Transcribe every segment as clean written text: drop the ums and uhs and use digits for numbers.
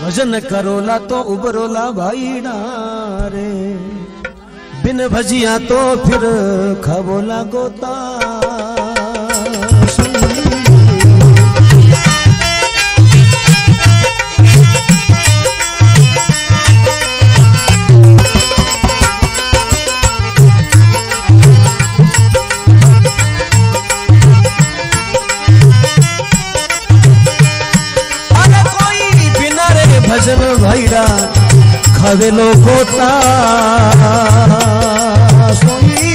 भजन Corolla तो उबरोला भाई डारे, बिन भजिया तो फिर खबोला गोता। भजन भैरा खवेलो गोता सोई।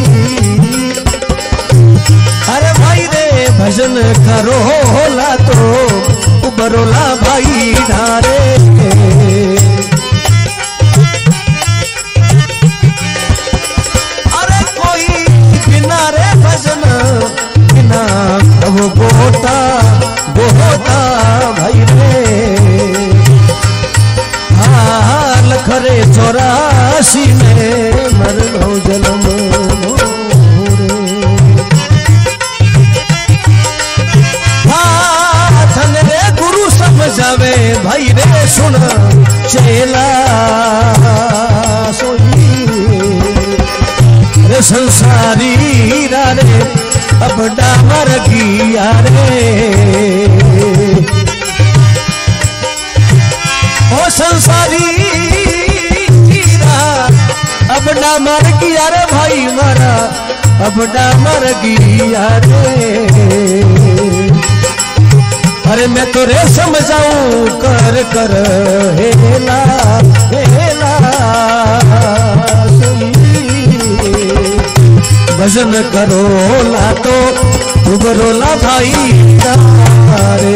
अरे भाई रे भजन करो होला तो उबरोला भाई ढारे। अरे कोई बिना रे भजन बिना वो गोता भाई रे। लखरे 84 में मरनो जन्म धन रे गुरु समझावे भाई रे सुन चेला सोई। रे संसारी रे अब डामर गिया रे, ओ संसारी अब ना मर गया रे भाई मारा, अब ना मर गया रे। अरे मैं तो रे समझाऊं कर कर हेला हेला भजन करो ला तो उबरोला भाई रे।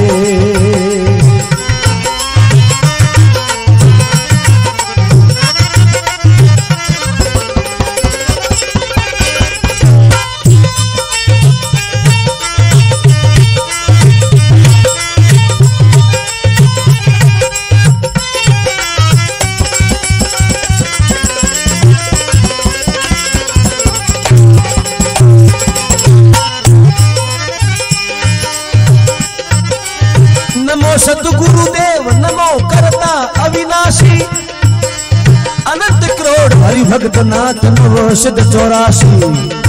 सतगुरुदेव नमो करता अविनाशी, अनंत करोड़ हरि भक्त नाथ नमो सिद्ध 84।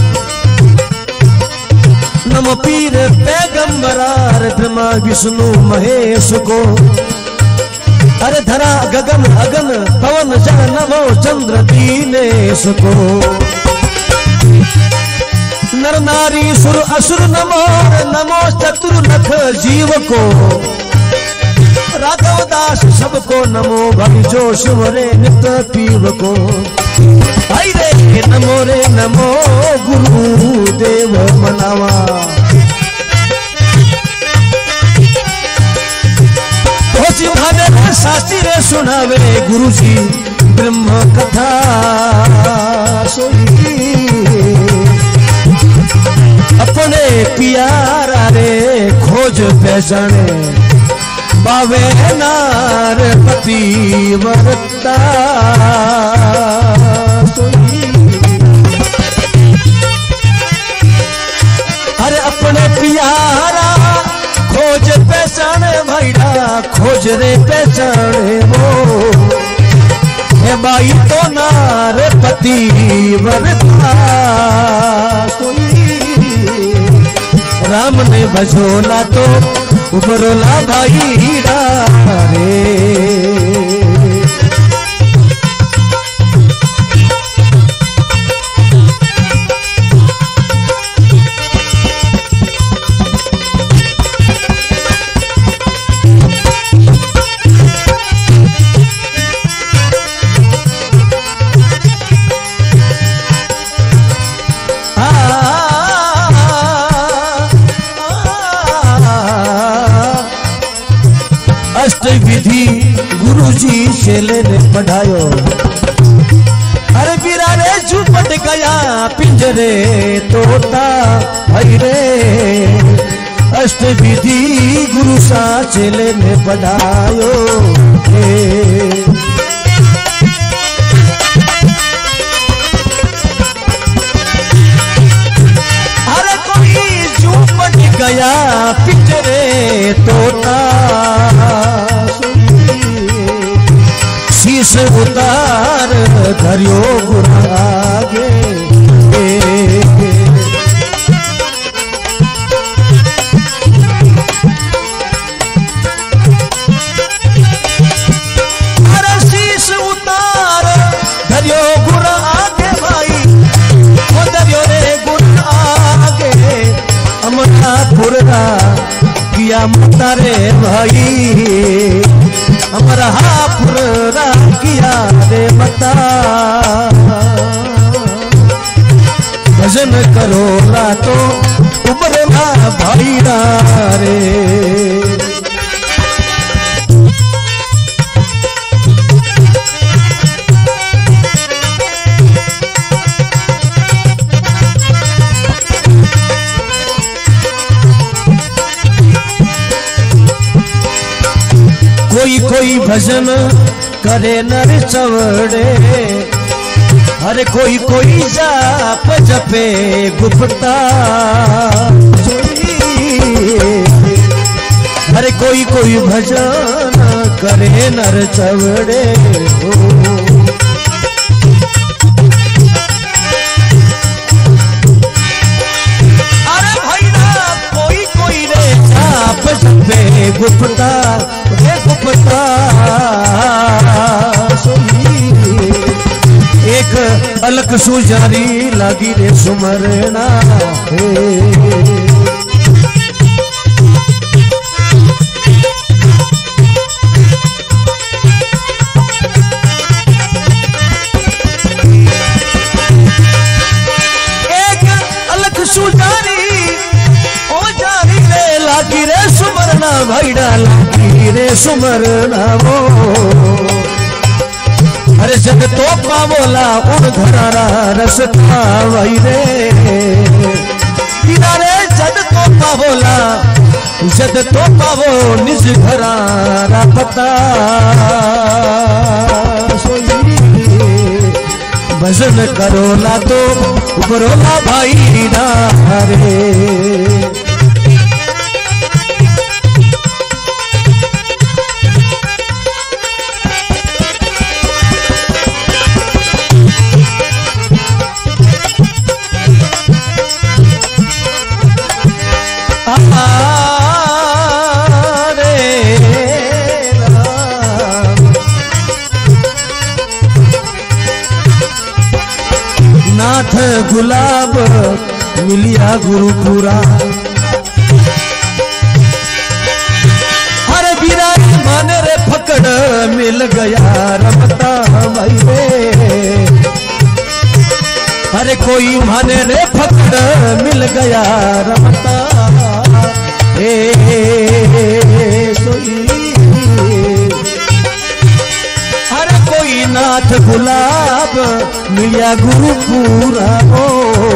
नमो पीर पैगंबरार ब्रह्मा विष्णु महेश को। अरे धरा गगन अगन पवन जल नमो चंद्र दीनेश को। नर नारी सुर असुर नमो नमो चतुर्नख जीव को। राघव दास सबको नमो भाई जो शिवरे नित पीव को। भाई रे नमो रे नमो गुरु देव मनावा। शास्त्री रे सुनावे गुरु जी ब्रह्म कथा सोई। अपने प्यारा रे खोज पहचाने बावे नार पति वरता सोई। अरे अपने प्यारा खोज पहचाने भाईड़ा खोज रे पहचाने वो। हे बाई तो नार पति वरता सोई। राम ने भजोला तो उबरोला भाई रे। विधि गुरुजी चेले ने पढ़ायो। अरे बीरा रे झूपट गया पिंजरे तोता भाई रे। अष्ट विधि गुरु सा चेले ने पढ़ायो। अरे कोई झूपट गया पिंजरे तोता सोई। उतार धरियो गुरागे। अरे शीश उतार धरियो गुरागे भाई, वो धरियो रे गुरागे। अमरापुरा किया मता रे भाई, अमरापुरा किया रे मता। भजन करो रातो उबरना भाई रे। कोई कोई भजन करे नर चवड़े, अरे कोई कोई जाप जपे गुप्ता। अरे कोई कोई भजन करे नर चवड़े हो। अरे भाई ना कोई कोई रे जाप जपे गुप्ता, गुप्ता। एक अलग सुजारी लागी रे सुमरना है। एक अलग सुजारी ओ जारी रे लागी रे सुमरना भाईडा, लागी रे सुमरना वो। अरे जग तो पावोला उन घरारा रसता वही रे, रे जग तो पावोला जग तो पावो निज घरारा पता। भजन करोला तो उबरोला भाई रे। नाथ गुलाब मिलिया गुरुपुरा, हर बीरा माने रे फकड़ मिल गया रमता भाई रे। अरे कोई माने रे फकड़ मिल गया रमता सोई। अरे कोई नाथ गुलाब मिलिया गुरुपुरा हो।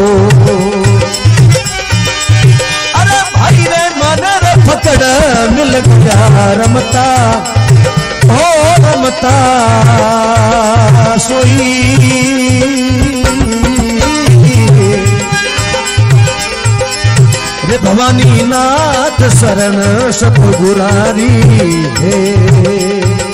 अरे भाई रे मन रे फकड़ मिल गया रमता, ओ रमता सोई। रे भवानी नाथ शरण सतगुरारी है।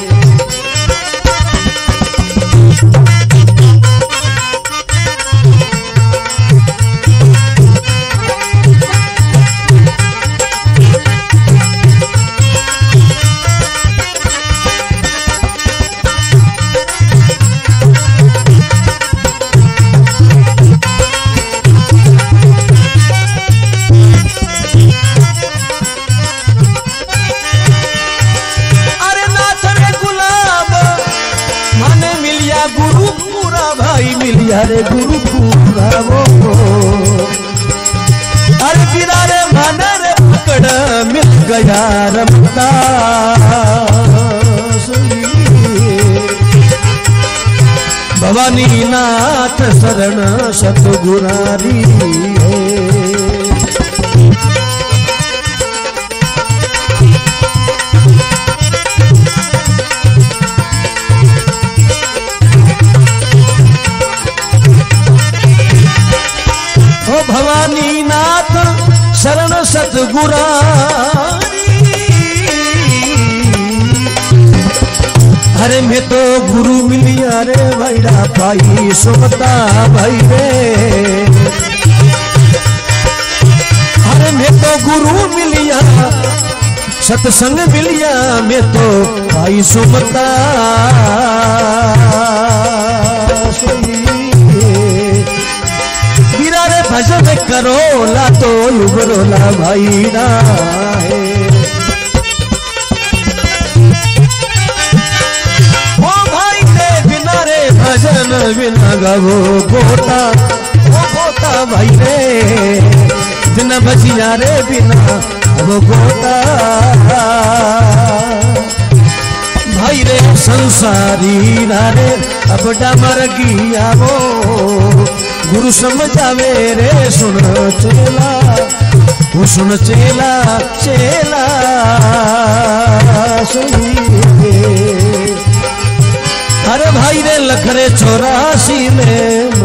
रे गुरुपुरा वो। अरे गिरा रे मन रे पकड़ मिल गया रमता। भवानी नाथ शरण सतगुरारी है। भवानी नाथ शरण सतगुरारी, हरे मैं तो गुरु मिलिया रे भाईड़ा पाई सुमता भाई रे। अरे मैं तो गुरु मिलिया सत्संग मिलिया मैं तो पाई सुमता। गिरा रे भजन करोला तो उबरोला भाईड़ा है। भजन बिना गवो गोता, वो गोता भाई रे बिना भजिया रे बिना वो गोता भाई रे। संसारी रे अब डमर गिया वो गुरु समझावे रे सुन चेला, वो सुन चेला चेला सुनिए। अरे भाई रे लखरे 84 में